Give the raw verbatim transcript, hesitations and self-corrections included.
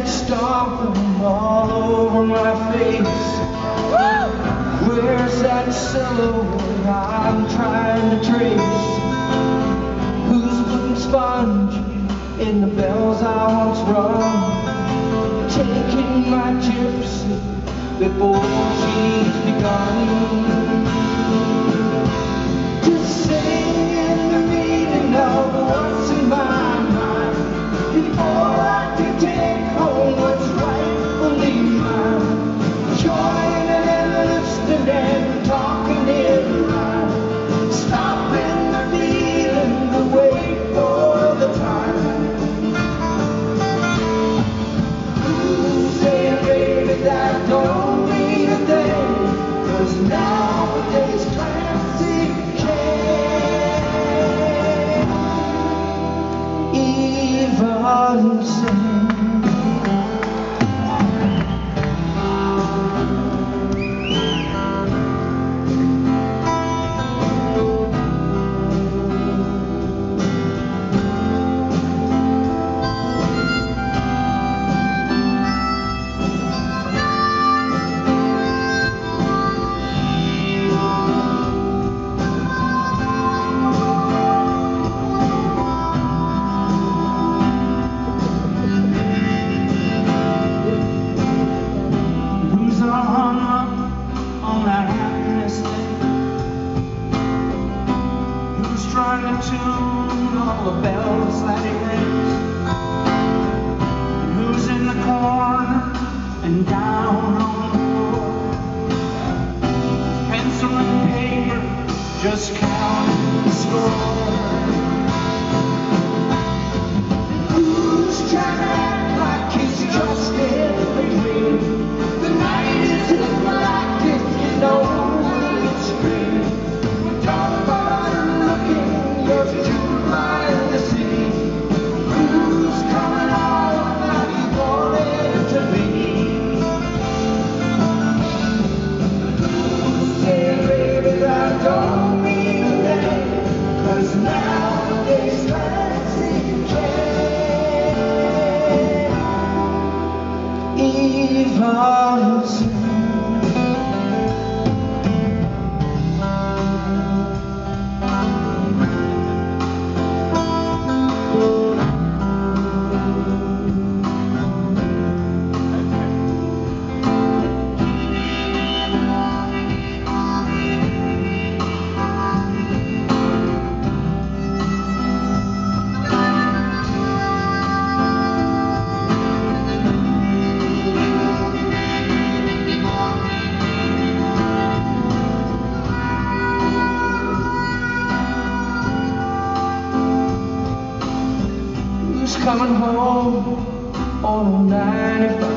that stomping all over my face? Where's that silhouette I'm trying to trace? Who's putting sponge in the bells I once rung? Taking my gypsy before she's begun. Just singing the meaning of what's in my mind before I can take home what's rightfully mine. Joining and listening and talking in rhyme, stopping the feeling, the wait for the time. Who's saying, baby, that don't mean a thing, 'cause nowadays Clancy can't even sing. Trying to tune all the bells that he rings, and who's in the corner and down on the floor, pencil and paper, just counting the score. Who's trying to act like he's just in between? The night is his black if you know it's green. Talk about coming home on ninety-five.